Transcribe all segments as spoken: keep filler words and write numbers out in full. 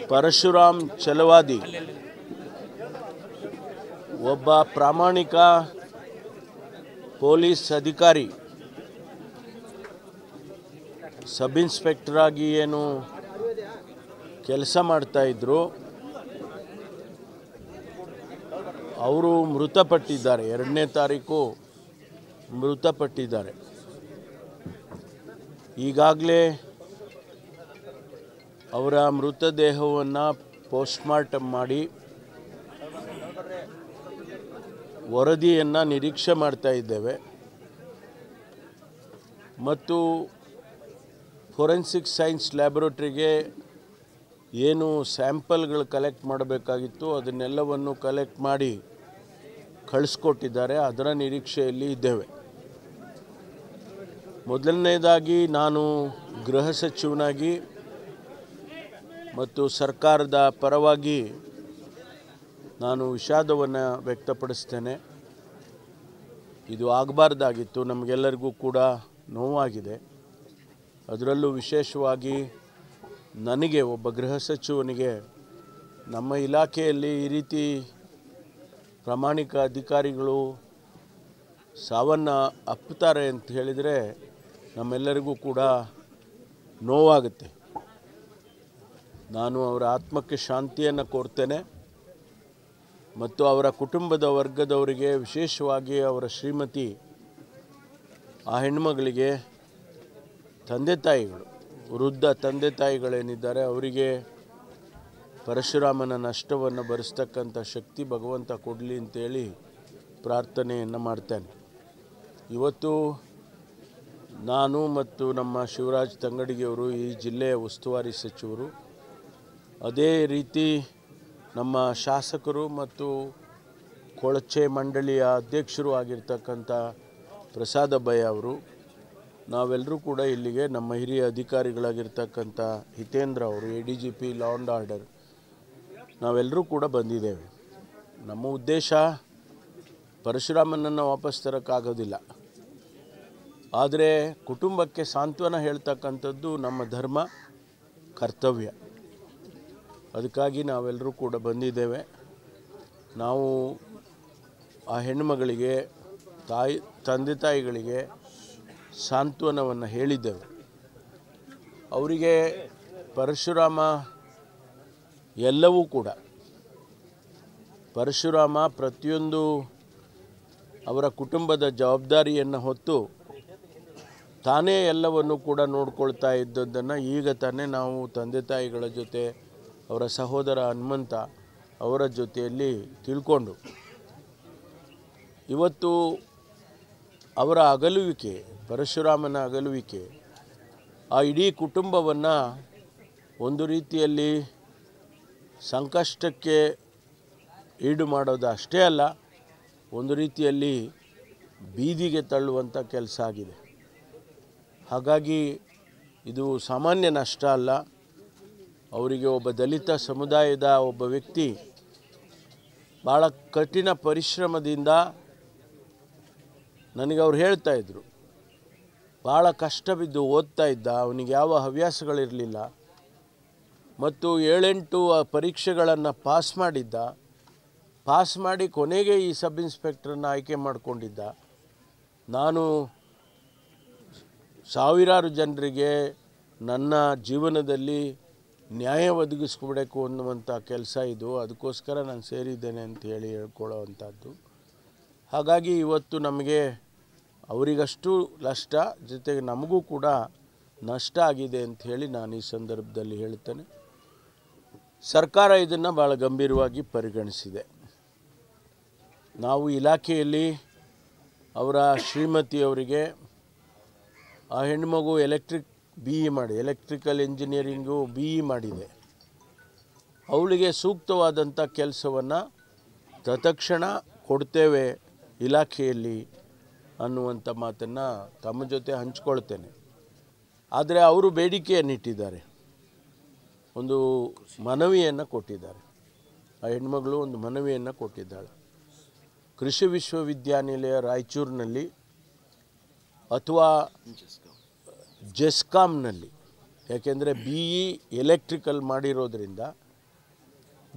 ಪರಶುರಾಮ್ ಚಲವಾದಿ ಒಬ್ಬ ಪ್ರಾಮಾಣಿಕ ಪೊಲೀಸ್ ಅಧಿಕಾರಿ, ಸಬ್ ಇನ್ಸ್ಪೆಕ್ಟರ್ ಆಗಿ ಏನು ಕೆಲಸ ಮಾಡ್ತಾ ಇದ್ರು. ಅವರು ಮೃತಪಟ್ಟಿದ್ದಾರೆ. ಎರಡನೇ ತಾರೀಕು ಮೃತಪಟ್ಟಿದ್ದಾರೆ. ಈಗಾಗಲೇ ಅವರ ಮೃತದೇಹವನ್ನು ಪೋಸ್ಟ್ಮಾರ್ಟಮ್ ಮಾಡಿ ವರದಿಯನ್ನು ನಿರೀಕ್ಷೆ ಮಾಡ್ತಾ ಇದ್ದೇವೆ ಮತ್ತು ಫೋರೆನ್ಸಿಕ್ ಸೈನ್ಸ್ ಲ್ಯಾಬೊರೇಟರಿಗೆ ಏನು ಸ್ಯಾಂಪಲ್ಗಳು ಕಲೆಕ್ಟ್ ಮಾಡಬೇಕಾಗಿತ್ತು ಅದನ್ನೆಲ್ಲವನ್ನು ಕಲೆಕ್ಟ್ ಮಾಡಿ ಕಳಿಸ್ಕೊಟ್ಟಿದ್ದಾರೆ. ಅದರ ನಿರೀಕ್ಷೆಯಲ್ಲಿ ಇದ್ದೇವೆ. ಮೊದಲನೇದಾಗಿ ನಾನು ಗೃಹ ಸಚಿವನಾಗಿ ಮತ್ತು ಸರ್ಕಾರದ ಪರವಾಗಿ ನಾನು ವಿಷಾದವನ್ನು ವ್ಯಕ್ತಪಡಿಸ್ತೇನೆ. ಇದು ಆಗಬಾರ್ದಾಗಿತ್ತು. ನಮಗೆಲ್ಲರಿಗೂ ಕೂಡ ನೋವಾಗಿದೆ. ಅದರಲ್ಲೂ ವಿಶೇಷವಾಗಿ ನನಗೆ, ಒಬ್ಬ ಗೃಹ ಸಚಿವನಿಗೆ, ನಮ್ಮ ಇಲಾಖೆಯಲ್ಲಿ ಈ ರೀತಿ ಪ್ರಾಮಾಣಿಕ ಅಧಿಕಾರಿಗಳು ಸಾವನ್ನು ಅಪ್ಪುತ್ತಾರೆ ಅಂತ ಹೇಳಿದರೆ ನಮ್ಮೆಲ್ಲರಿಗೂ ಕೂಡ ನೋವಾಗುತ್ತೆ. ನಾನು ಅವರ ಆತ್ಮಕ್ಕೆ ಶಾಂತಿಯನ್ನು ಕೋರ್ತೇನೆ ಮತ್ತು ಅವರ ಕುಟುಂಬದ ವರ್ಗದವರಿಗೆ, ವಿಶೇಷವಾಗಿ ಅವರ ಶ್ರೀಮತಿ, ಆ ಹೆಣ್ಣುಮಗಳಿಗೆ, ತಂದೆ ತಾಯಿಗಳು, ವೃದ್ಧ ತಂದೆ ತಾಯಿಗಳೇನಿದ್ದಾರೆ ಅವರಿಗೆ ಪರಶುರಾಮನ ನಷ್ಟವನ್ನು ಭರಿಸ್ತಕ್ಕಂಥ ಶಕ್ತಿ ಭಗವಂತ ಕೊಡಲಿ ಅಂತೇಳಿ ಪ್ರಾರ್ಥನೆಯನ್ನು ಮಾಡ್ತೇನೆ. ಇವತ್ತು ನಾನು ಮತ್ತು ನಮ್ಮ ಶಿವರಾಜ್ ತಂಗಡಗಿಯವರು ಈ ಜಿಲ್ಲೆಯ ಉಸ್ತುವಾರಿ ಸಚಿವರು, ಅದೇ ರೀತಿ ನಮ್ಮ ಶಾಸಕರು ಮತ್ತು ಕೊಳಚೆ ಮಂಡಳಿಯ ಅಧ್ಯಕ್ಷರು ಆಗಿರ್ತಕ್ಕಂಥ ಪ್ರಸಾದ ಭೈ ಅವರು, ನಾವೆಲ್ಲರೂ ಕೂಡ ಇಲ್ಲಿಗೆ ನಮ್ಮ ಹಿರಿಯ ಅಧಿಕಾರಿಗಳಾಗಿರ್ತಕ್ಕಂಥ ಹಿತೇಂದ್ರ ಅವರು, A D G P law and order, ನಾವೆಲ್ಲರೂ ಕೂಡ ಬಂದಿದ್ದೇವೆ. ನಮ್ಮ ಉದ್ದೇಶ ಪರಶುರಾಮನನ್ನು ವಾಪಸ್ ತರೋಕ್ಕಾಗೋದಿಲ್ಲ, ಆದರೆ ಕುಟುಂಬಕ್ಕೆ ಸಾಂತ್ವನ ಹೇಳ್ತಕ್ಕಂಥದ್ದು ನಮ್ಮ ಧರ್ಮ, ಕರ್ತವ್ಯ. ಅದಕ್ಕಾಗಿ ನಾವೆಲ್ಲರೂ ಕೂಡ ಬಂದಿದ್ದೇವೆ. ನಾವು ಆ ಹೆಣ್ಣುಮಗಳಿಗೆ, ತಾಯಿ ತಂದೆ ತಾಯಿಗಳಿಗೆ ಸಾಂತ್ವನವನ್ನು ಹೇಳಿದ್ದೇವೆ. ಅವರಿಗೆ ಪರಶುರಾಮ ಎಲ್ಲವೂ ಕೂಡ, ಪರಶುರಾಮ ಪ್ರತಿಯೊಂದು ಅವರ ಕುಟುಂಬದ ಜವಾಬ್ದಾರಿಯನ್ನು ಹೊತ್ತು ತಾನೇ ಎಲ್ಲವನ್ನು ಕೂಡ ನೋಡ್ಕೊಳ್ತಾ ಇದ್ದದ್ದನ್ನು ಈಗ ತಾನೇ ನಾವು ತಂದೆ ತಾಯಿಗಳ ಜೊತೆ, ಅವರ ಸಹೋದರ ಹನುಮಂತ ಅವರ ಜೊತೆಯಲ್ಲಿ ತಿಳ್ಕೊಂಡು, ಇವತ್ತು ಅವರ ಅಗಲುವಿಕೆ, ಪರಶುರಾಮನ ಅಗಲುವಿಕೆ ಆ ಇಡೀ ಕುಟುಂಬವನ್ನು ಒಂದು ರೀತಿಯಲ್ಲಿ ಸಂಕಷ್ಟಕ್ಕೆ ಈಡು ಮಾಡೋದು ಅಷ್ಟೇ ಅಲ್ಲ, ಒಂದು ರೀತಿಯಲ್ಲಿ ಬೀದಿಗೆ ತಳ್ಳುವಂಥ ಕೆಲಸ ಆಗಿದೆ. ಹಾಗಾಗಿ ಇದು ಸಾಮಾನ್ಯ ನಷ್ಟ ಅಲ್ಲ. ಅವರಿಗೆ, ಒಬ್ಬ ದಲಿತ ಸಮುದಾಯದ ಒಬ್ಬ ವ್ಯಕ್ತಿ ಭಾಳ ಕಠಿಣ ಪರಿಶ್ರಮದಿಂದ, ನನಗೆ ಅವ್ರು ಹೇಳ್ತಾ ಇದ್ದರು, ಭಾಳ ಕಷ್ಟ ಬಿದ್ದು ಓದ್ತಾ ಇದ್ದ, ಅವನಿಗೆ ಯಾವ ಹವ್ಯಾಸಗಳಿರಲಿಲ್ಲ ಮತ್ತು ಏಳೆಂಟು ಪರೀಕ್ಷೆಗಳನ್ನು ಪಾಸ್ ಮಾಡಿದ್ದ. ಪಾಸ್ ಮಾಡಿ ಕೊನೆಗೆ ಈ ಸಬ್ ಇನ್ಸ್ಪೆಕ್ಟ್ರನ್ನ ಆಯ್ಕೆ ಮಾಡಿಕೊಂಡಿದ್ದ. ನಾನು ಸಾವಿರಾರು ಜನರಿಗೆ ನನ್ನ ಜೀವನದಲ್ಲಿ ನ್ಯಾಯ ಒದಗಿಸ್ಕೊಬೇಕು ಅನ್ನುವಂಥ ಕೆಲಸ ಇದು, ಅದಕ್ಕೋಸ್ಕರ ನಾನು ಸೇರಿದ್ದೇನೆ ಅಂತ ಹೇಳಿ ಹೇಳ್ಕೊಳ್ಳೋವಂಥದ್ದು. ಹಾಗಾಗಿ ಇವತ್ತು ನಮಗೆ ಅವರಿಗಷ್ಟು ನಷ್ಟ, ಜೊತೆಗೆ ನಮಗೂ ಕೂಡ ನಷ್ಟ ಆಗಿದೆ ಅಂತ ಹೇಳಿ ನಾನು ಈ ಸಂದರ್ಭದಲ್ಲಿ ಹೇಳ್ತೇನೆ. ಸರ್ಕಾರ ಇದನ್ನು ಭಾಳ ಗಂಭೀರವಾಗಿ ಪರಿಗಣಿಸಿದೆ. ನಾವು ಇಲಾಖೆಯಲ್ಲಿ ಅವರ ಶ್ರೀಮತಿಯವರಿಗೆ, ಆ ಹೆಣ್ಣುಮಗು ಎಲೆಕ್ಟ್ರಿಕ್ ಬಿ ಇ ಮಾಡಿ, ಎಲೆಕ್ಟ್ರಿಕಲ್ ಇಂಜಿನಿಯರಿಂಗು ಬಿ ಇ ಮಾಡಿದೆ, ಅವಳಿಗೆ ಸೂಕ್ತವಾದಂಥ ಕೆಲಸವನ್ನು ತತ್ಕ್ಷಣ ಕೊಡ್ತೇವೆ ಇಲಾಖೆಯಲ್ಲಿ ಅನ್ನುವಂಥ ಮಾತನ್ನು ತಮ್ಮ ಜೊತೆ ಹಂಚ್ಕೊಳ್ತೇನೆ. ಆದರೆ ಅವರು ಬೇಡಿಕೆಯನ್ನಿಟ್ಟಿದ್ದಾರೆ, ಒಂದು ಮನವಿಯನ್ನು ಕೊಟ್ಟಿದ್ದಾರೆ. ಆ ಹೆಣ್ಮಗಳು ಒಂದು ಮನವಿಯನ್ನು ಕೊಟ್ಟಿದ್ದಾಳೆ. ಕೃಷಿ ವಿಶ್ವವಿದ್ಯಾನಿಲಯ ರಾಯಚೂರಿನಲ್ಲಿ ಅಥವಾ ಜೆಸ್ಕಾಮ್ನಲ್ಲಿ, ಯಾಕೆಂದರೆ ಬಿ ಇ ಎಲೆಕ್ಟ್ರಿಕಲ್ ಮಾಡಿರೋದ್ರಿಂದ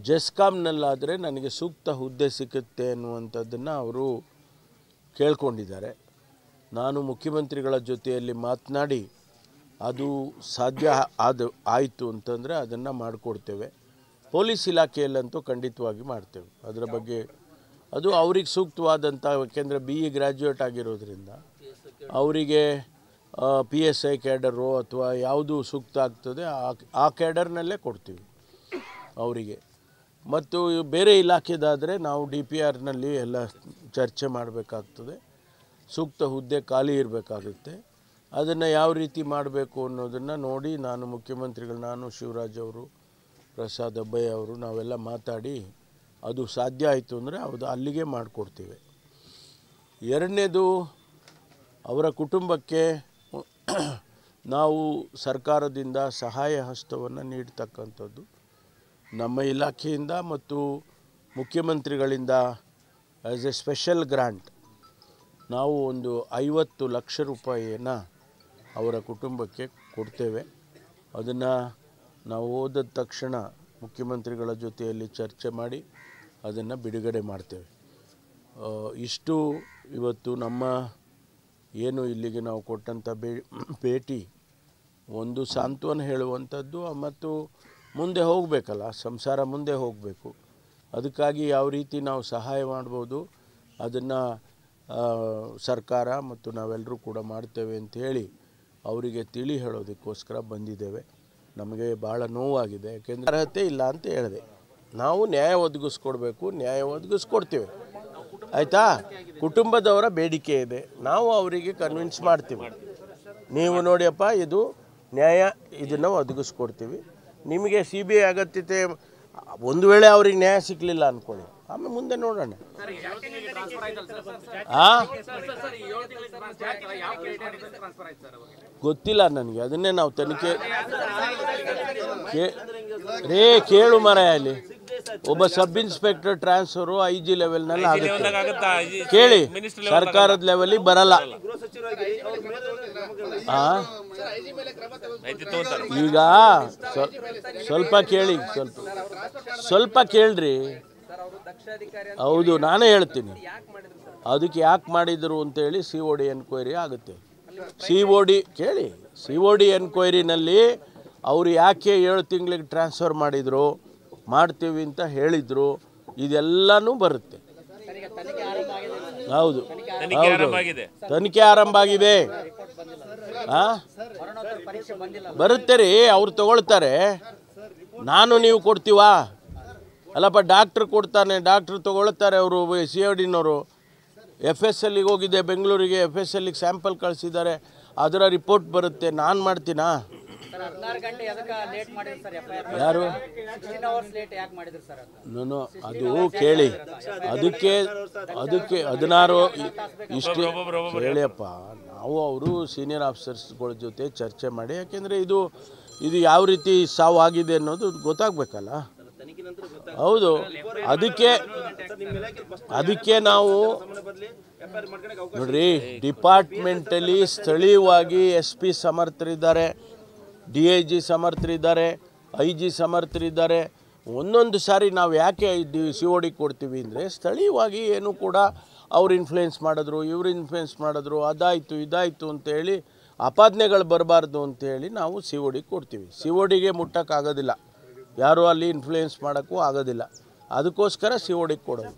ಜೆಸ್ಕಾಮ್ನಲ್ಲಾದರೆ ನನಗೆ ಸೂಕ್ತ ಹುದ್ದೆ ಸಿಗುತ್ತೆ ಅನ್ನುವಂಥದ್ದನ್ನು ಅವರು ಕೇಳ್ಕೊಂಡಿದ್ದಾರೆ. ನಾನು ಮುಖ್ಯಮಂತ್ರಿಗಳ ಜೊತೆಯಲ್ಲಿ ಮಾತನಾಡಿ ಅದು ಸಾಧ್ಯ ಆದ ಆಯಿತು ಅಂತಂದರೆ ಅದನ್ನು ಮಾಡಿಕೊಡ್ತೇವೆ. ಪೊಲೀಸ್ ಇಲಾಖೆಯಲ್ಲಂತೂ ಖಂಡಿತವಾಗಿ ಮಾಡ್ತೇವೆ. ಅದರ ಬಗ್ಗೆ ಅದು ಅವ್ರಿಗೆ ಸೂಕ್ತವಾದಂಥ, ಯಾಕೆಂದರೆ ಬಿ ಇ ಗ್ರ್ಯಾಜುಯೇಟ್ ಆಗಿರೋದ್ರಿಂದ ಅವರಿಗೆ ಪಿ ಎಸ್ ಐ ಕ್ಯಾಡರು ಅಥವಾ ಯಾವುದು ಸೂಕ್ತ ಆಗ್ತದೆ ಆ ಆ ಕ್ಯಾಡರ್ನಲ್ಲೇ ಕೊಡ್ತೀವಿ ಅವರಿಗೆ. ಮತ್ತು ಬೇರೆ ಇಲಾಖೆದಾದರೆ ನಾವು ಡಿ ಪಿ ಆರ್ನಲ್ಲಿ ಎಲ್ಲ ಚರ್ಚೆ ಮಾಡಬೇಕಾಗ್ತದೆ. ಸೂಕ್ತ ಹುದ್ದೆ ಖಾಲಿ ಇರಬೇಕಾಗುತ್ತೆ. ಅದನ್ನು ಯಾವ ರೀತಿ ಮಾಡಬೇಕು ಅನ್ನೋದನ್ನು ನೋಡಿ ನಾನು ಮುಖ್ಯಮಂತ್ರಿಗಳು, ನಾನು ಶಿವರಾಜ್ ಅವರು, ಪ್ರಸಾದ್ ಅಬ್ಬಯ್ಯ ಅವರು ನಾವೆಲ್ಲ ಮಾತಾಡಿ ಅದು ಸಾಧ್ಯ ಆಯಿತು ಅಂದರೆ ಅದು ಅಲ್ಲಿಗೆ ಮಾಡಿಕೊಡ್ತೀವಿ. ಎರಡನೇದು, ಅವರ ಕುಟುಂಬಕ್ಕೆ ನಾವು ಸರ್ಕಾರದಿಂದ ಸಹಾಯ ಹಸ್ತವನ್ನು ನೀಡ್ತಕ್ಕಂಥದ್ದು ನಮ್ಮ ಇಲಾಖೆಯಿಂದ ಮತ್ತು ಮುಖ್ಯಮಂತ್ರಿಗಳಿಂದ ಆ್ಯಸ್ ಎ ಸ್ಪೆಷಲ್ ಗ್ರಾಂಟ್ ನಾವು ಒಂದು ಐವತ್ತು ಲಕ್ಷ ರೂಪಾಯಿಯನ್ನು ಅವರ ಕುಟುಂಬಕ್ಕೆ ಕೊಡ್ತೇವೆ. ಅದನ್ನು ನಾವು ಓದಿದ ತಕ್ಷಣ ಮುಖ್ಯಮಂತ್ರಿಗಳ ಜೊತೆಯಲ್ಲಿ ಚರ್ಚೆ ಮಾಡಿ ಅದನ್ನು ಬಿಡುಗಡೆ ಮಾಡ್ತೇವೆ. ಇಷ್ಟು ಇವತ್ತು ನಮ್ಮ ಏನು ಇಲ್ಲಿಗೆ ನಾವು ಕೊಟ್ಟಂಥ ಬೇ ಭೇಟಿ ಒಂದು ಸಾಂತ್ವನ ಹೇಳುವಂಥದ್ದು ಮತ್ತು ಮುಂದೆ ಹೋಗಬೇಕಲ್ಲ, ಸಂಸಾರ ಮುಂದೆ ಹೋಗಬೇಕು. ಅದಕ್ಕಾಗಿ ಯಾವ ರೀತಿ ನಾವು ಸಹಾಯ ಮಾಡ್ಬೋದು ಅದನ್ನು ಸರ್ಕಾರ ಮತ್ತು ನಾವೆಲ್ಲರೂ ಕೂಡ ಮಾಡ್ತೇವೆ ಅಂತ ಹೇಳಿ ಅವರಿಗೆ ತಿಳಿ ಹೇಳೋದಕ್ಕೋಸ್ಕರ ಬಂದಿದ್ದೇವೆ. ನಮಗೆ ಭಾಳ ನೋವಾಗಿದೆ, ಯಾಕೆಂದರೆ ಅರ್ಹತೆ ಇಲ್ಲ ಅಂತ ಹೇಳಿದೆ. ನಾವು ನ್ಯಾಯ ಒದಗಿಸ್ಕೊಡ್ಬೇಕು, ನ್ಯಾಯ ಒದಗಿಸ್ಕೊಡ್ತೀವಿ. ಆಯಿತಾ? ಕುಟುಂಬದವರ ಬೇಡಿಕೆ ಇದೆ, ನಾವು ಅವರಿಗೆ ಕನ್ವಿನ್ಸ್ ಮಾಡ್ತೀವಿ. ನೀವು ನೋಡಿಯಪ್ಪ ಇದು ನ್ಯಾಯ, ಇದನ್ನು ಒದಗಿಸ್ಕೊಡ್ತೀವಿ. ನಿಮಗೆ ಸಿ ಬಿ ಐ ಅಗತ್ಯತೆ ಒಂದು ವೇಳೆ ಅವ್ರಿಗೆ ನ್ಯಾಯ ಸಿಗಲಿಲ್ಲ ಅಂದ್ಕೊಳ್ಳಿ, ಆಮೇಲೆ ಮುಂದೆ ನೋಡೋಣ. ಹಾಂ, ಗೊತ್ತಿಲ್ಲ ನನಗೆ, ಅದನ್ನೇ ನಾವು ತನಿಖೆ ರೇ ಕೇಳು ಮರ. ಅಲ್ಲಿ ಒಬ್ಬ sub inspector transfer I G ಲೆವೆಲ್ನಲ್ಲಿ ಆಗುತ್ತೆ, ಕೇಳಿ. ಸರ್ಕಾರದ ಲೆವೆಲಿಗೆ ಬರಲ್ಲ. ಹಾಂ, ಈಗ ಸ್ವಲ್ಪ ಕೇಳಿ, ಸ್ವಲ್ಪ ಸ್ವಲ್ಪ ಕೇಳ್ರಿ. ಹೌದು, ನಾನೇ ಹೇಳ್ತೀನಿ. ಅದಕ್ಕೆ ಯಾಕೆ ಮಾಡಿದರು ಅಂತೇಳಿ ಸಿ ಒ ಡಿ ಎನ್ಕ್ವೈರಿ ಆಗುತ್ತೆ. ಸಿ ಒ ಡಿ ಕೇಳಿ, ಸಿ ಒ ಡಿ ಎನ್ಕ್ವೈರಿನಲ್ಲಿ ಅವರು ಯಾಕೆ ಏಳು ತಿಂಗಳಿಗೆ ಟ್ರಾನ್ಸ್ಫರ್ ಮಾಡಿದರು, ಮಾಡ್ತೀವಿ ಅಂತ ಹೇಳಿದರು, ಇದೆಲ್ಲನೂ ಬರುತ್ತೆ. ಹೌದು ಹೌದು, ತನಿಖೆ ಆರಂಭ ಆಗಿದೆ. ಹಾಂ, ಬರುತ್ತೆ ರೀ, ಅವ್ರು ತಗೊಳ್ತಾರೆ. ನಾನು ನೀವು ಕೊಡ್ತೀವಾ? ಅಲ್ಲಪ್ಪ, ಡಾಕ್ಟ್ರ್ ಕೊಡ್ತಾನೆ, ಡಾಕ್ಟ್ರು ತೊಗೊಳ್ತಾರೆ. ಅವರು ಸಿ ಒ ಡಿನವರು ಎಫ್ ಎಸ್ ಎಲ್ಲಿಗೆ ಹೋಗಿದೆ, ಬೆಂಗಳೂರಿಗೆ ಎಫ್ ಎಸ್ ಎಲ್ಲಿಗೆ ಸ್ಯಾಂಪಲ್ ಕಳಿಸಿದ್ದಾರೆ, ಅದರ ರಿಪೋರ್ಟ್ ಬರುತ್ತೆ. ನಾನು ಮಾಡ್ತೀನಾ? ಯಾರು ನಾನು ಅದು ಕೇಳಿ, ಅದಕ್ಕೆ ಅದಕ್ಕೆ ಹದಿನಾರು ಇಷ್ಟು ಕೇಳಿಯಪ್ಪ. ನಾವು ಅವರು ಸೀನಿಯರ್ ಆಫೀಸರ್ಸ್ಗಳ ಜೊತೆ ಚರ್ಚೆ ಮಾಡಿ, ಯಾಕೆಂದರೆ ಇದು ಇದು ಯಾವ ರೀತಿ ಸಾವು ಆಗಿದೆ ಅನ್ನೋದು ಗೊತ್ತಾಗಬೇಕಲ್ಲ. ಹೌದು, ಅದಕ್ಕೆ ಅದಕ್ಕೆ ನಾವು ನೋಡ್ರಿ, ಡಿಪಾರ್ಟ್ಮೆಂಟಲ್ಲಿ ಸ್ಥಳೀಯವಾಗಿ ಎಸ್ ಪಿ ಸಮರ್ಥರಿದ್ದಾರೆ, ಡಿ ಐ ಜಿ ಸಮರ್ಥರಿದ್ದಾರೆ, ಐ ಜಿ ಸಮರ್ಥರಿದ್ದಾರೆ. ಒಂದೊಂದು ಸಾರಿ ನಾವು ಯಾಕೆ ಡಿ ಸಿ ಒ ಡಿ ಕೊಡ್ತೀವಿ ಅಂದರೆ, ಸ್ಥಳೀಯವಾಗಿ ಏನು ಕೂಡ ಅವ್ರು ಇನ್ಫ್ಲುಯೆನ್ಸ್ ಮಾಡಿದ್ರು, ಇವರು ಇನ್ಫ್ಲುಯೆನ್ಸ್ ಮಾಡಿದ್ರು, ಅದಾಯಿತು ಇದಾಯಿತು ಅಂತೇಳಿ ಆಪಾದನೆಗಳು ಬರಬಾರ್ದು ಅಂತೇಳಿ ನಾವು ಸಿ ಒ ಡಿ ಕೊಡ್ತೀವಿ. ಸಿ ಒ ಡಿಗೆ ಮುಟ್ಟಕ್ಕಾಗೋದಿಲ್ಲ, ಯಾರೂ ಅಲ್ಲಿ ಇನ್ಫ್ಲುಯೆನ್ಸ್ ಮಾಡೋಕ್ಕೂ ಆಗೋದಿಲ್ಲ. ಅದಕ್ಕೋಸ್ಕರ ಸಿ ಒ ಡಿ ಕೊಡೋದು.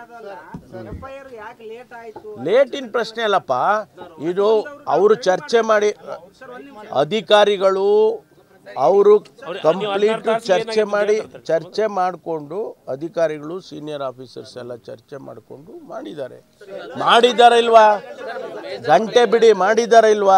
ಲೇಟಿನ ಪ್ರಶ್ನೆ ಅಲ್ಲಪ್ಪ, ಇದು ಅವರು ಚರ್ಚೆ ಮಾಡಿ, ಅಧಿಕಾರಿಗಳು ಅವರು ಕಂಪ್ಲೀಟ್ ಚರ್ಚೆ ಮಾಡಿ ಚರ್ಚೆ ಮಾಡಿಕೊಂಡು ಅಧಿಕಾರಿಗಳು ಸೀನಿಯರ್ ಆಫೀಸರ್ಸ್ ಎಲ್ಲ ಚರ್ಚೆ ಮಾಡಿಕೊಂಡು ಮಾಡಿದ್ದಾರೆ. ಮಾಡಿದ್ದಾರೆ ಇಲ್ವಾ? ಗಂಟೆ ಬಿಡಿ, ಮಾಡಿದ್ದಾರೆ ಇಲ್ವಾ?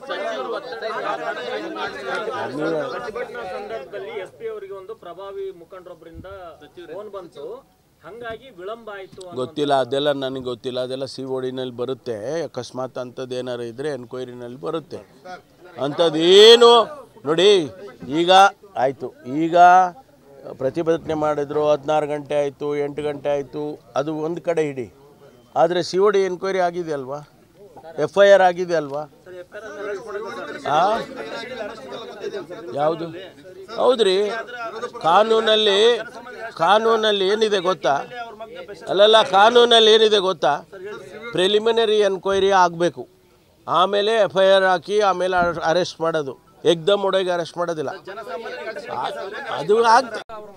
ಗೊತ್ತಿಲ್ಲ, ಅದೆಲ್ಲ ನನಗೆ ಗೊತ್ತಿಲ್ಲ. ಅದೆಲ್ಲ ಸಿ ಒ ಡಿನಲ್ಲಿ ಬರುತ್ತೆ. ಅಕಸ್ಮಾತ್ ಅಂಥದ್ದು ಏನಾರು ಇದ್ದರೆ ಎನ್ಕ್ವೈರಿನಲ್ಲಿ ಬರುತ್ತೆ. ಅಂಥದ್ದೇನು ನೋಡಿ, ಈಗ ಆಯಿತು, ಈಗ ಪ್ರತಿಭಟನೆ ಮಾಡಿದ್ರು, ಹದಿನಾರು ಗಂಟೆ ಆಯಿತು, ಎಂಟು ಗಂಟೆ ಆಯಿತು, ಅದು ಒಂದು ಕಡೆ ಇಡಿ. ಆದರೆ ಸಿ ಒ ಡಿ ಎನ್ಕ್ವೈರಿ ಆಗಿದೆ ಅಲ್ವಾ, ಎಫ್ ಐ ಆರ್ ಆಗಿದೆ ಅಲ್ವಾ? ಹಾಂ, ಯಾವುದು? ಹೌದ್ರಿ, ಕಾನೂನಲ್ಲಿ ಕಾನೂನಲ್ಲಿ ಏನಿದೆ ಗೊತ್ತಾ? ಅಲ್ಲಲ್ಲ, ಕಾನೂನಲ್ಲಿ ಏನಿದೆ ಗೊತ್ತಾ? ಪ್ರಿಲಿಮಿನರಿ ಎನ್ಕ್ವೈರಿ ಆಗಬೇಕು, ಆಮೇಲೆ ಎಫ್ ಐ ಆರ್ ಹಾಕಿ ಆಮೇಲೆ ಅರೆಸ್ಟ್ ಮಾಡೋದು. ಎಕ್ದಮ್ ಒಳಗೆ ಅರೆಸ್ಟ್ ಮಾಡೋದಿಲ್ಲ. ಅದು ಆಗ್ತದೆ.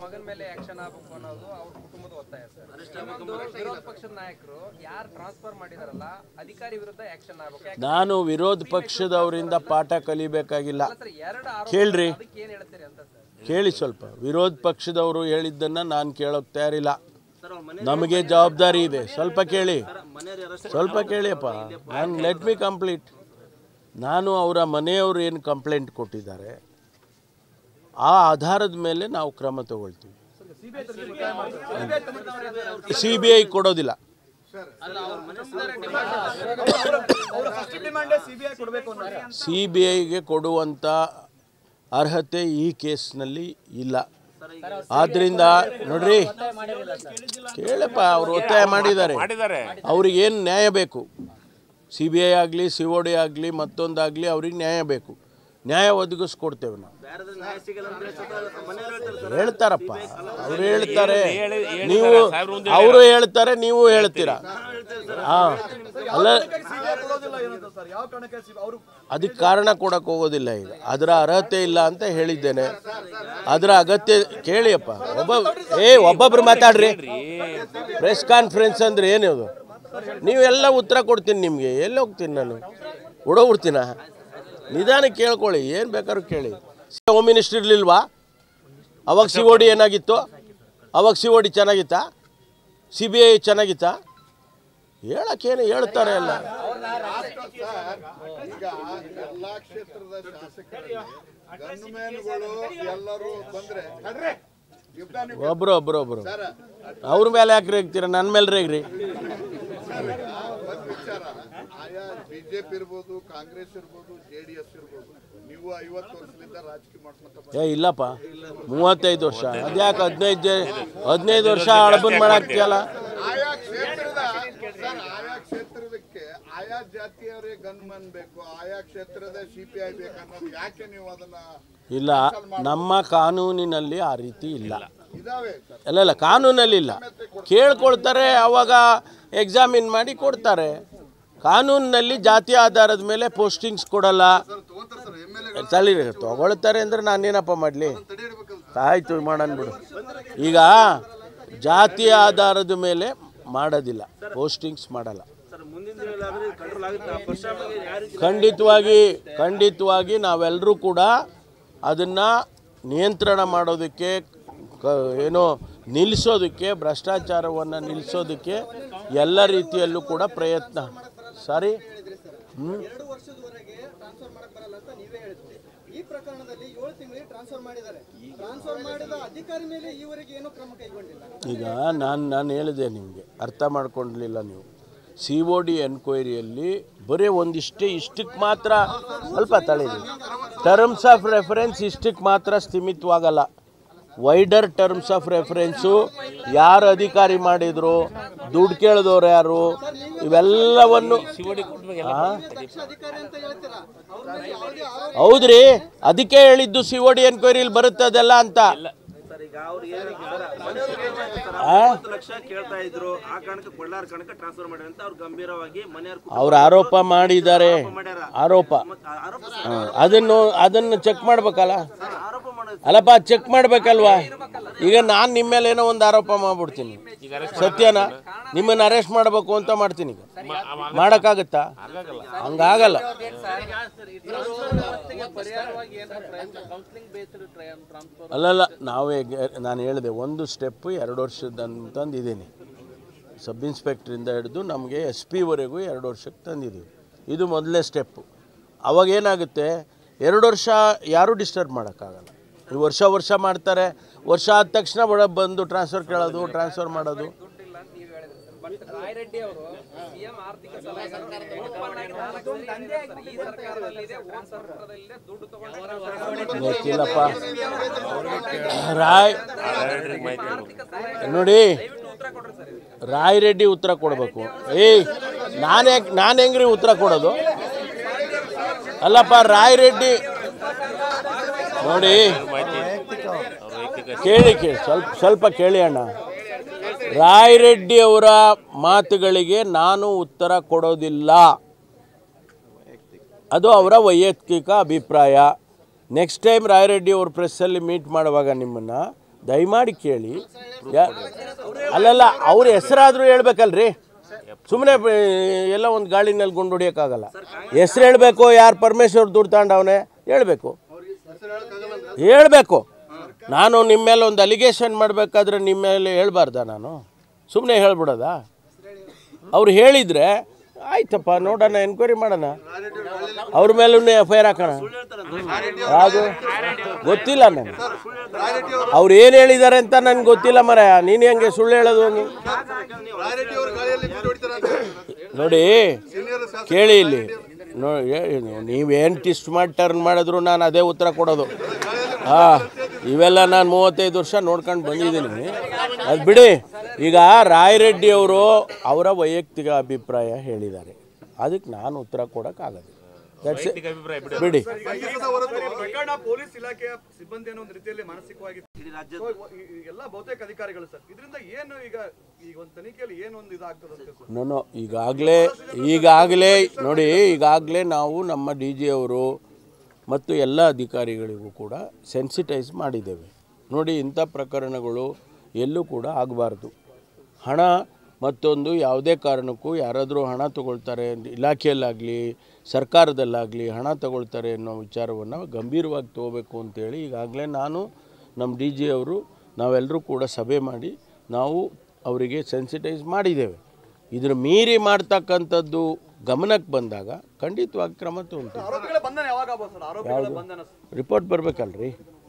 ನಾನು ವಿರೋಧ ಪಕ್ಷದವರಿಂದ ಪಾಠ ಕಲಿಬೇಕಾಗಿಲ್ಲ. ಕೇಳ್ರಿ, ಕೇಳಿ ಸ್ವಲ್ಪ. ವಿರೋಧ ಪಕ್ಷದವರು ಹೇಳಿದ್ದನ್ನು ನಾನು ಕೇಳೋಕೆ ತಯಾರಿಲ್ಲ. ನಮಗೆ ಜವಾಬ್ದಾರಿ ಇದೆ. ಸ್ವಲ್ಪ ಕೇಳಿ, ಸ್ವಲ್ಪ ಕೇಳಿಯಪ್ಪ. ನಾನು ಲೆಟ್ ಮಿ ಕಂಪ್ಲೀಟ್. ನಾನು ಅವರ ಮನೆಯವರು ಏನು ಕಂಪ್ಲೇಂಟ್ ಕೊಟ್ಟಿದ್ದಾರೆ ಆ ಆಧಾರದ ಮೇಲೆ ನಾವು ಕ್ರಮ ತಗೊಳ್ತೀವಿ. ಸಿ ಬಿ ಐ ಕೊಡೋದಿಲ್ಲ. ಸಿ ಬಿ ಐಗೆ ಕೊಡುವಂಥ ಅರ್ಹತೆ ಈ ಕೇಸ್ನಲ್ಲಿ ಇಲ್ಲ. ಆದ್ರಿಂದ ನೋಡ್ರಿ, ಕೇಳಪ್ಪ, ಅವರು ಒತ್ತಾಯ ಮಾಡಿದ್ದಾರೆ. ಅವ್ರಿಗೇನು ನ್ಯಾಯ ಬೇಕು? ಸಿ ಬಿ ಐ ಆಗಲಿ, ಸಿ ಒ ಡಿ ಆಗಲಿ, ಮತ್ತೊಂದಾಗಲಿ, ಅವ್ರಿಗೆ ನ್ಯಾಯ ಬೇಕು. ನ್ಯಾಯ ಒದಗಿಸ್ಕೊಡ್ತೇವೆ ನಾವು. ಹೇಳ್ತಾರಪ್ಪ, ಅವ್ರು ಹೇಳ್ತಾರೆ, ನೀವು ಅವರು ಹೇಳ್ತಾರೆ, ನೀವು ಹೇಳ್ತೀರಾ. ಹಾಂ, ಅಲ್ಲ, ಅದಕ್ಕೆ ಕಾರಣ ಕೊಡಕ್ಕೆ ಹೋಗೋದಿಲ್ಲ. ಈಗ ಅದರ ಅರ್ಹತೆ ಇಲ್ಲ ಅಂತ ಹೇಳಿದ್ದೇನೆ. ಅದರ ಅಗತ್ಯ ಕೇಳಿಯಪ್ಪ. ಒಬ್ಬ ಏ ಒಬ್ಬೊಬ್ರು ಮಾತಾಡ್ರಿ. ಪ್ರೆಸ್ ಕಾನ್ಫರೆನ್ಸ್ ಅಂದ್ರೆ ಏನಿದು? ನೀವೆಲ್ಲ ಉತ್ತರ ಕೊಡ್ತೀನಿ ನಿಮಗೆ. ಎಲ್ಲಿ ಹೋಗ್ತೀನಿ ನಾನು? ಓಡೋಗ್ಬಿಡ್ತೀನ? ನಿಧಾನ ಕೇಳ್ಕೊಳ್ಳಿ, ಏನು ಬೇಕಾದ್ರೂ ಕೇಳಿ. ಹೋಮ್ ಮಿನಿಸ್ಟರ್ ಇರಲಿಲ್ವಾ ಅವಾಗ? ಸಿ ಒ ಡಿ ಏನಾಗಿತ್ತು ಅವಾಗ? ಸಿ ಒ ಡಿ ಚೆನ್ನಾಗಿತ್ತಾ? ಸಿ ಬಿ ಐ ಚೆನ್ನಾಗಿತ್ತಾ? ಹೇಳಕ್ಕೇನು ಹೇಳ್ತಾರೆ ಎಲ್ಲ. ಒಬ್ರು ಒಬ್ರು ಒಬ್ರು ಅವ್ರ ಮೇಲೆ ಯಾಕೆ ರೇಗ್ತೀರ? ನನ್ನ ಮೇಲೆ ರೇಗ್ರಿ. ಬಿಜೆಪಿ ಇರ್ಬೋದು, ಕಾಂಗ್ರೆಸ್ ಇರ್ಬೋದು, ಜೆಡಿಎಸ್ ಇರ್ಬೋದು, ನೀವು ಐವತ್ತು ವರ್ಷದಿಂದ ರಾಜಕೀಯ ಮಾಡ್ಕೊಂತ. ಏ ಇಲ್ಲಪ್ಪ, ಮೂವತ್ತೈದು ವರ್ಷ. ಅದ್ಯಾಕೆ ಹದಿನೈದು ಹದಿನೈದು ವರ್ಷ ಅಳಬನ್ ಮಾಡಾಕ್ತಿಯಲ್ಲ? ಆಯಾ ಕ್ಷೇತ್ರದ ಆಯಾ ಕ್ಷೇತ್ರದಕ್ಕೆ ಆಯಾ ಜಾತಿಯವರೇ ಗನ್ಮನ್ ಬೇಕು, ಆಯಾ ಕ್ಷೇತ್ರದ ಸಿ ಪಿ ಐ ಬೇಕು ಅನ್ನೋದು ಯಾಕೆ ನೀವು ಅದನ್ನ? ಇಲ್ಲ, ನಮ್ಮ ಕಾನೂನಿನಲ್ಲಿ ಆ ರೀತಿ ಇಲ್ಲ. ಅಲ್ಲ ಅಲ್ಲ, ಕಾನೂನಲ್ಲಿ ಇಲ್ಲ. ಕೇಳ್ಕೊಳ್ತಾರೆ, ಅವಾಗ ಎಕ್ಸಾಮಿನ್ ಮಾಡಿ ಕೊಡ್ತಾರೆ. ಕಾನೂನಿನಲ್ಲಿ ಜಾತಿ ಆಧಾರದ ಮೇಲೆ ಪೋಸ್ಟಿಂಗ್ಸ್ ಕೊಡಲ್ಲ. ತಳಿ ತಗೊಳ್ತಾರೆ ಅಂದರೆ ನಾನೇನಪ್ಪ ಮಾಡಲಿ? ಆಯಿತು, ಮಾಡೋಣ ಬಿಡು. ಈಗ ಜಾತಿಯ ಆಧಾರದ ಮೇಲೆ ಮಾಡೋದಿಲ್ಲ, ಪೋಸ್ಟಿಂಗ್ಸ್ ಮಾಡಲ್ಲ. ಖಂಡಿತವಾಗಿ ಖಂಡಿತವಾಗಿ ನಾವೆಲ್ಲರೂ ಕೂಡ ಅದನ್ನು ನಿಯಂತ್ರಣ ಮಾಡೋದಕ್ಕೆ, ಏನೋ ನಿಲ್ಲಿಸೋದಕ್ಕೆ, ಭ್ರಷ್ಟಾಚಾರವನ್ನು ನಿಲ್ಲಿಸೋದಕ್ಕೆ ಎಲ್ಲ ರೀತಿಯಲ್ಲೂ ಕೂಡ ಪ್ರಯತ್ನ. ಸಾರಿ, ಹ್ಞೂ ಈ ಪ್ರಕರಣದಲ್ಲಿ ಏಳು ತಿಂಗಳಿಗೆ ಟ್ರಾನ್ಸ್ಫರ್ ಮಾಡಿದ್ದಾರೆ. ಟ್ರಾನ್ಸ್ಫರ್ ಮಾಡಿದ ಅಧಿಕಾರಿ ಮೇಲೆ ಈವರೆಗೆ ಏನೂ ಕ್ರಮ ಕೈಗೊಂಡಿಲ್ಲ. ಈಗ ನಾನು ನಾನು ಹೇಳಿದೆ ನಿಮಗೆ, ಅರ್ಥ ಮಾಡ್ಕೊಳ್ಳಲಿಲ್ಲ ನೀವು. ಸಿ ಒ ಡಿ ಎನ್ಕ್ವೈರಿಯಲ್ಲಿ ಬರೀ ಒಂದಿಷ್ಟೇ, ಇಷ್ಟಕ್ಕೆ ಮಾತ್ರ ಸ್ವಲ್ಪ ತಳೀರಿ. ಟರ್ಮ್ಸ್ ಆಫ್ ರೆಫರೆನ್ಸ್ ಇಷ್ಟಕ್ಕೆ ಮಾತ್ರ ಸ್ಥಿಮಿತವಾಗಲ್ಲ. ವೈಡರ್ ಟರ್ಮ್ಸ್ ಆಫ್ ರೆಫರೆನ್ಸು ಯಾರು ಅಧಿಕಾರಿ ಮಾಡಿದ್ರು, ದುಡ್ಡು ಕೇಳಿದವ್ರು ಯಾರು, ಇವೆಲ್ಲವನ್ನು. ಹೌದ್ರಿ, ಅದಕ್ಕೆ ಹೇಳಿದ್ದು ಸಿ ಒ ಡಿ ಎನ್ಕ್ವೈರಿಲಿ ಬರುತ್ತೆ ಅದೆಲ್ಲ ಅಂತ. ಅವ್ರು ಆರೋಪ ಮಾಡಿದ್ದಾರೆ, ಆರೋಪ. ಅದನ್ನು ಅದನ್ನು ಚೆಕ್ ಮಾಡ್ಬೇಕಲ್ಲ. ಅಲ್ಲಪ್ಪ, ಚೆಕ್ ಮಾಡ್ಬೇಕಲ್ವಾ? ಈಗ ನಾನು ನಿಮ್ಮ ಮೇಲೆ ಏನೋ ಒಂದು ಆರೋಪ ಮಾಡ್ಬಿಡ್ತೀನಿ, ಸತ್ಯನ ನಿಮ್ಮನ್ನು ಅರೆಸ್ಟ್ ಮಾಡಬೇಕು ಅಂತ ಮಾಡ್ತೀನಿ. ಈಗ ಮಾಡೋಕ್ಕಾಗತ್ತಾ? ಹಂಗಾಗಲ್ಲ. ಅಲ್ಲಲ್ಲ, ನಾವೇ ನಾನು ಹೇಳಿದೆ, ಒಂದು ಸ್ಟೆಪ್ಪು ಎರಡು ವರ್ಷದಂತಂದು ಇದ್ದೀನಿ. ಸಬ್ ಇನ್ಸ್ಪೆಕ್ಟ್ರಿಂದ ಹಿಡಿದು ನಮಗೆ ಎಸ್ ಪಿವರೆಗೂ ಎರಡು ವರ್ಷಕ್ಕೆ ತಂದಿದ್ದೀವಿ. ಇದು ಮೊದಲನೇ ಸ್ಟೆಪ್ಪು. ಅವಾಗೇನಾಗುತ್ತೆ, ಎರಡು ವರ್ಷ ಯಾರೂ ಡಿಸ್ಟರ್ಬ್ ಮಾಡೋಕ್ಕಾಗಲ್ಲ. ಈ ವರ್ಷ ವರ್ಷ ಮಾಡ್ತಾರೆ. ವರ್ಷ ಆದ ತಕ್ಷಣ ಬಂದು ಟ್ರಾನ್ಸ್ಫರ್ ಕೇಳೋದು, ಟ್ರಾನ್ಸ್ಫರ್ ಮಾಡೋದು. ಗೊತ್ತಿಲ್ಲಪ್ಪ. ರಾಯ್ ನೋಡಿ, ರಾಯ್ ರೆಡ್ಡಿ ಉತ್ತರ ಕೊಡಬೇಕು. ಏಯ್, ನಾನು ಯಾಕೆ ನಾನು ಹೆಂಗ್ರಿ ಉತ್ತರ ಕೊಡೋದು? ಅಲ್ಲಪ್ಪ, ರಾಯ್ ರೆಡ್ಡಿ ನೋಡಿ, ಕೇಳಿ ಕೇಳಿ ಸ್ವಲ್ಪ ಸ್ವಲ್ಪ ಕೇಳಿ ಅಣ್ಣ. ರಾಯರೆಡ್ಡಿ ಅವರ ಮಾತುಗಳಿಗೆ ನಾನು ಉತ್ತರ ಕೊಡೋದಿಲ್ಲ, ಅದು ಅವರ ವೈಯಕ್ತಿಕ ಅಭಿಪ್ರಾಯ. ನೆಕ್ಸ್ಟ್ ಟೈಮ್ ರಾಯರೆಡ್ಡಿ ಅವ್ರ ಪ್ರೆಸ್ಸಲ್ಲಿ ಮೀಟ್ ಮಾಡುವಾಗ ನಿಮ್ಮನ್ನು ದಯಮಾಡಿ ಕೇಳಿ. ಅಲ್ಲಲ್ಲ, ಅವ್ರ ಹೆಸರಾದರೂ ಹೇಳ್ಬೇಕಲ್ರಿ, ಸುಮ್ಮನೆ ಎಲ್ಲ ಒಂದು ಗಾಳಿನಲ್ಲಿ ಗುಂಡು ಹೊಡಿಯೋಕ್ಕಾಗಲ್ಲ. ಹೆಸರು ಹೇಳಬೇಕು, ಯಾರು ಪರಮೇಶ್ವರ್ ದುಡ್ಡು ತಗೊಂಡವನೇ ಹೇಳಬೇಕು ಹೇಳಬೇಕು ನಾನು ನಿಮ್ಮ ಮೇಲೆ ಒಂದು ಅಲಿಗೇಷನ್ ಮಾಡಬೇಕಾದ್ರೆ ನಿಮ್ಮ ಮೇಲೆ ಹೇಳ್ಬಾರ್ದ? ನಾನು ಸುಮ್ಮನೆ ಹೇಳ್ಬಿಡೋದಾ? ಅವ್ರು ಹೇಳಿದರೆ ಆಯ್ತಪ್ಪ, ನೋಡೋಣ, ಎನ್ಕ್ವೈರಿ ಮಾಡೋಣ, ಅವ್ರ ಮೇಲೂ ಎಫ್ ಐ ಆರ್ ಹಾಕೋಣ. ಯಾವುದು ಗೊತ್ತಿಲ್ಲ ನನಗೆ, ಅವ್ರು ಏನು ಹೇಳಿದ್ದಾರೆ ಅಂತ ನನಗೆ ಗೊತ್ತಿಲ್ಲ ಮರ. ನೀನು ಹೆಂಗೆ ಸುಳ್ಳು ಹೇಳೋದು? ನೋಡಿ ಕೇಳಿ ಇಲ್ಲಿ ನೋಡಿ, ನೀವೇನು ಟಿಸ್ಟ್ ಮಾಡಿ ಟರ್ನ್ ಮಾಡಿದ್ರು ನಾನು ಅದೇ ಉತ್ತರ ಕೊಡೋದು. ಹಾಂ, ಇವೆಲ್ಲ ನಾನು ಮೂವತ್ತೈದು ವರ್ಷ ನೋಡ್ಕೊಂಡು ಬಂದಿದ್ದೀನಿ. ಅದು ಬಿಡಿ. ಈಗ ರಾಯರೆಡ್ಡಿ ಅವರು ಅವರ ವೈಯಕ್ತಿಕ ಅಭಿಪ್ರಾಯ ಹೇಳಿದ್ದಾರೆ, ಅದಕ್ಕೆ ನಾನು ಉತ್ತರ ಕೊಡೋಕ್ಕಾಗದು. ಬಿಡಿ. ಪೊಲೀಸ್ ಇಲಾಖೆಯ ಸಿಬ್ಬಂದಿಯನ್ನು ಒಂದು ರೀತಿಯಲ್ಲಿ ಮಾನಸಿಕವಾಗಿ ಎಲ್ಲ ಬಹುತೇಕ ಅಧಿಕಾರಿಗಳು ಸರ್, ಇದರಿಂದ ಏನು ಈಗ ಈಗ ಒಂದು ತನಿಖೆಯಲ್ಲಿ ಏನೊಂದು ಇದಾಗ್ತದೆ? ನಾನು ಈಗಾಗಲೇ ಈಗಾಗಲೇ ನೋಡಿ ಈಗಾಗಲೇ ನಾವು ನಮ್ಮ ಡಿ ಜಿ ಅವರು ಮತ್ತು ಎಲ್ಲ ಅಧಿಕಾರಿಗಳಿಗೂ ಕೂಡ ಸೆನ್ಸಿಟೈಸ್ ಮಾಡಿದ್ದೇವೆ. ನೋಡಿ, ಇಂಥ ಪ್ರಕರಣಗಳು ಎಲ್ಲೂ ಕೂಡ ಆಗಬಾರ್ದು. ಹಣ ಮತ್ತೊಂದು ಯಾವುದೇ ಕಾರಣಕ್ಕೂ ಯಾರಾದರೂ ಹಣ ತಗೊಳ್ತಾರೆ, ಇಲಾಖೆಯಲ್ಲಾಗಲಿ ಸರ್ಕಾರದಲ್ಲಾಗಲಿ ಹಣ ತಗೊಳ್ತಾರೆ ಅನ್ನೋ ವಿಚಾರವನ್ನು ಗಂಭೀರವಾಗಿ ತಗೋಬೇಕು ಅಂತೇಳಿ ಈಗಾಗಲೇ ನಾನು ನಮ್ಮ ಡಿ ಜಿ ಅವರು ನಾವೆಲ್ಲರೂ ಕೂಡ ಸಭೆ ಮಾಡಿ ನಾವು ಅವರಿಗೆ ಸೆನ್ಸಿಟೈಸ್ ಮಾಡಿದ್ದೇವೆ. ಇದರ ಮೀರಿ ಮಾಡ್ತಕ್ಕಂಥದ್ದು ಗಮನಕ್ಕೆ ಬಂದಾಗ ಖಂಡಿತವಾಗಿ ಕ್ರಮ ತಗೊಳ್ತೀವಿ. ರಿಪೋರ್ಟ್ ಬರಬೇಕಲ್ರಿ.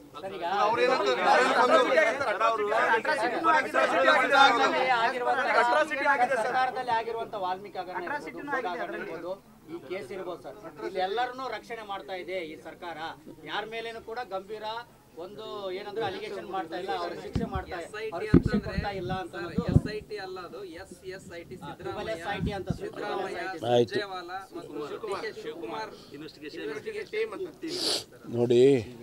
ಈ ಕೇಸ್ ಇರಬಹುದು ಸರ್, ಇಲ್ಲಿ ಎಲ್ಲರನ್ನೂ ರಕ್ಷಣೆ ಮಾಡ್ತಾ ಇದೆ ಈ ಸರ್ಕಾರ. ಯಾರ ಮೇಲೇನು ಕೂಡ ಗಂಭೀರ ಒಂದು ಏನಂದ್ರೆ ಅಲಿಗೇಷನ್ ಮಾಡ್ತಾ ಇಲ್ಲ, ಅವ್ರ ಶಿಕ್ಷೆ ಮಾಡ್ತಾ ಇಲ್ಲ ಅಂತ. ಎಸ್ ಐ ಟಿ ಅಲ್ಲ, ಅದು S S I T Siddaramaiah ಅಂತ ನೋಡಿ,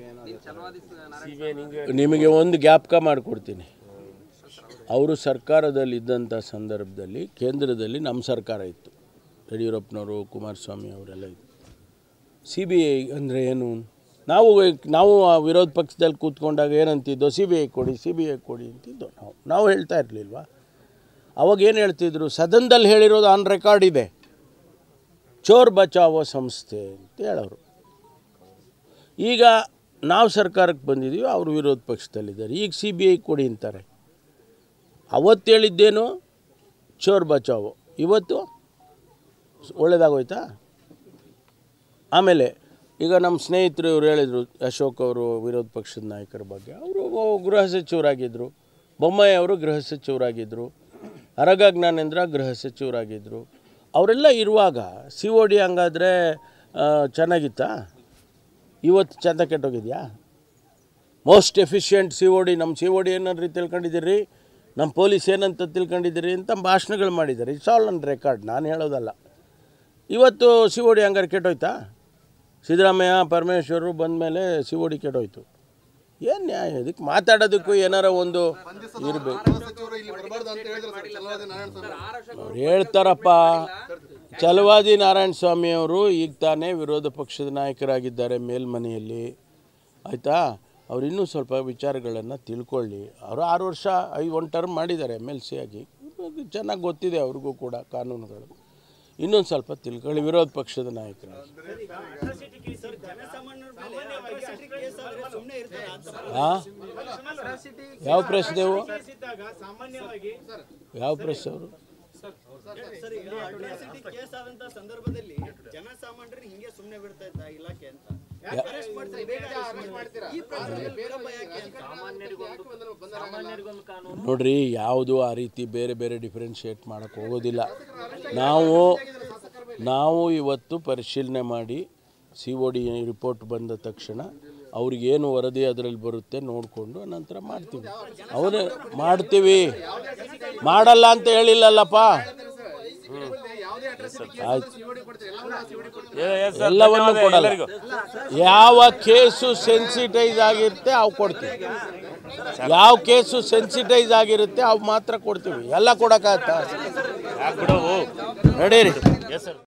ನಿಮಗೆ ಒಂದು ಜ್ಞಾಪಕ ಮಾಡಿಕೊಡ್ತೀನಿ. ಅವರು ಸರ್ಕಾರದಲ್ಲಿದ್ದಂಥ ಸಂದರ್ಭದಲ್ಲಿ ಕೇಂದ್ರದಲ್ಲಿ ನಮ್ಮ ಸರ್ಕಾರ ಇತ್ತು, ಯಡಿಯೂರಪ್ಪನವರು, ಕುಮಾರಸ್ವಾಮಿ ಅವರೆಲ್ಲ ಇತ್ತು. ಸಿ ಬಿ ಐ ಅಂದರೆ ಏನು? ನಾವು ನಾವು ವಿರೋಧ ಪಕ್ಷದಲ್ಲಿ ಕೂತ್ಕೊಂಡಾಗ ಏನಂತಿದ್ದೋ, ಸಿ ಬಿ ಐ ಕೊಡಿ ಸಿ ಬಿ ಐ ಕೊಡಿ ಅಂತಿದ್ದೋ. ನಾವು ನಾವು ಹೇಳ್ತಾ ಇರಲಿಲ್ವ? ಅವಾಗ ಏನು ಹೇಳ್ತಿದ್ರು? ಸದನದಲ್ಲಿ ಹೇಳಿರೋದು ಆನ್ ರೆಕಾರ್ಡ್ ಇದೆ, ಚೋರ್ ಬಚಾವೋ ಸಂಸ್ಥೆ ಅಂತ ಹೇಳೋರು. ಈಗ ನಾವು ಸರ್ಕಾರಕ್ಕೆ ಬಂದಿದ್ದೀವಿ, ಅವರು ವಿರೋಧ ಪಕ್ಷದಲ್ಲಿದ್ದಾರೆ, ಈಗ ಸಿ ಬಿ ಐ ಕೊಡಿ ಅಂತಾರೆ. ಅವತ್ತು ಹೇಳಿದ್ದೇನು? ಚೋರ್ ಬಚಾವೋ. ಇವತ್ತು ಒಳ್ಳೇದಾಗೋಯ್ತಾ? ಆಮೇಲೆ ಈಗ ನಮ್ಮ ಸ್ನೇಹಿತರು ಇವರು ಹೇಳಿದರು, ಅಶೋಕ್ ಅವರು ವಿರೋಧ ಪಕ್ಷದ ನಾಯಕರ ಬಗ್ಗೆ. ಅವರು ಗೃಹ ಸಚಿವರಾಗಿದ್ದರು, ಬೊಮ್ಮಾಯಿ ಅವರು ಗೃಹ ಸಚಿವರಾಗಿದ್ದರು, ಅರಗ ಜ್ಞಾನೇಂದ್ರ ಗೃಹ ಸಚಿವರಾಗಿದ್ದರು. ಅವರೆಲ್ಲ ಇರುವಾಗ ಸಿ ಒ ಡಿ ಹಂಗಾದರೆ ಚೆನ್ನಾಗಿತ್ತಾ? ಇವತ್ತು ಚೆಂದ ಕೆಟ್ಟೋಗಿದೆಯಾ? Most efficient C O D, ನಮ್ಮ ಸಿ ಒ ಡಿ ಏನಾದ್ರೂ ತಿಳ್ಕೊಂಡಿದ್ದೀರಿ, ನಮ್ಮ ಪೊಲೀಸ್ ಏನಂತ ತಿಳ್ಕೊಂಡಿದ್ದೀರಿ ಅಂತ ಭಾಷಣಗಳು ಮಾಡಿದ್ದಾರೆ. ಇಟ್ಸ್ ಆಲ್ ಆನ್ ರೆಕಾರ್ಡ್, ನಾನು ಹೇಳೋದಲ್ಲ. ಇವತ್ತು ಸಿ ಒ ಡಿ ಹಂಗಾರೆ ಕೆಟ್ಟೋಯ್ತಾ? ಸಿದ್ದರಾಮಯ್ಯ ಪರಮೇಶ್ವರು ಬಂದ ಮೇಲೆ ಸಿ ಒ ಡಿ ಕೆಟ್ಟೋಯ್ತು. ಏನು ನ್ಯಾಯ? ಇದಕ್ಕೆ ಮಾತಾಡೋದಕ್ಕೂ ಏನಾರ ಒಂದು ಇರಬೇಕು. ಅವ್ರು ಹೇಳ್ತಾರಪ್ಪ, ಛಲವಾದಿ ನಾರಾಯಣ ಸ್ವಾಮಿ ಅವರು ಈಗ ತಾನೇ ವಿರೋಧ ಪಕ್ಷದ ನಾಯಕರಾಗಿದ್ದಾರೆ ಮೇಲ್ಮನೆಯಲ್ಲಿ, ಆಯಿತಾ? ಅವ್ರು ಇನ್ನೂ ಸ್ವಲ್ಪ ವಿಚಾರಗಳನ್ನು ತಿಳ್ಕೊಳ್ಳಿ. ಅವರು ಆರು ವರ್ಷ ಐದು ಒಂದು ಟರ್ಮ್ ಮಾಡಿದ್ದಾರೆ ಎಮ್ ಎಲ್ ಸಿ ಆಗಿ, ಚೆನ್ನಾಗಿ ಗೊತ್ತಿದೆ ಅವ್ರಿಗೂ ಕೂಡ ಕಾನೂನುಗಳು. ಇನ್ನೊಂದು ಸ್ವಲ್ಪ ತಿಳ್ಕೊಳ್ಳಿ ವಿರೋಧ ಪಕ್ಷದ ನಾಯಕರು. ಹಾಂ, ಯಾವ ಪ್ರೆಸ್ ನೀವು? ಯಾವ ಪ್ರೆಸ್ ಅವರು? ಸಂದರ್ಭದಲ್ಲಿ ಜನಸಾಮಾನ್ಯರು ಹಿಂಗೆ ಸುಮ್ಮನೆ ಬಿಡ್ತಾ ಇದ್ದ ಇಲಾಖೆ ಅಂತ ನೋಡ್ರಿ, ಯಾವುದು ಆ ರೀತಿ ಬೇರೆ ಬೇರೆ ಡಿಫ್ರೆನ್ಷಿಯೇಟ್ ಮಾಡೋಕ್ಕೆ ಹೋಗೋದಿಲ್ಲ. ನಾವು ನಾವು ಇವತ್ತು ಪರಿಶೀಲನೆ ಮಾಡಿ ಸಿ ಒ ಡಿ ರಿಪೋರ್ಟ್ ಬಂದ ತಕ್ಷಣ ಅವ್ರಿಗೇನು ವರದಿ ಅದರಲ್ಲಿ ಬರುತ್ತೆ ನೋಡಿಕೊಂಡು ನಂತರ ಮಾಡ್ತೀವಿ. ಅವರೇ ಮಾಡ್ತೀವಿ, ಮಾಡಲ್ಲ ಅಂತ ಹೇಳಿಲ್ಲಲ್ಲಪ್ಪ. ಆಯ್ತು, ಎಲ್ಲವನ್ನು ಕೊಡಲ್ಲ. ಯಾವ ಕೇಸು ಸೆನ್ಸಿಟೈಸ್ ಆಗಿರುತ್ತೆ ಅವು ಕೊಡ್ತೀವಿ. ಯಾವ ಕೇಸು ಸೆನ್ಸಿಟೈಸ್ ಆಗಿರುತ್ತೆ ಅವು ಮಾತ್ರ ಕೊಡ್ತೀವಿ, ಎಲ್ಲ ಕೊಡೋಕ್ಕಾಗತ್ತಾ? ನಡೀರಿ.